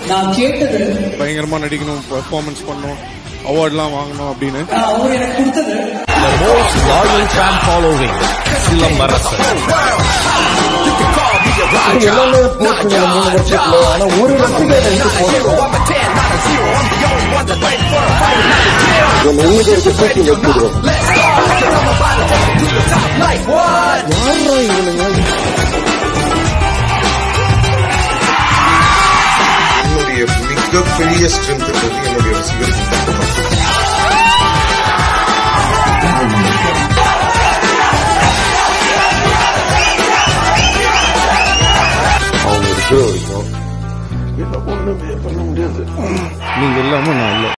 நான் கேட்டது பயங்கரமா நடிக்கணும், பெர்ஃபார்மன்ஸ் பண்ணணும், அவார்ட்லாம் வாங்கணும் அப்படின்னு. அவர் எனக்கு கொடுத்தது the most loyal fan following Silambarasan. எல்லாமே போட்டு 3 வருஷத்துல ஆனா ஒரு ரசிகர் என்னுடைய மிகப்பெரிய ஸ்ட்ரென்த் என்னுடைய ரசிகர்கள். அவங்க என்ன ஒண்ணுமே பண்ண முடியாது. நீங்க இல்லாம நான் இல்லை.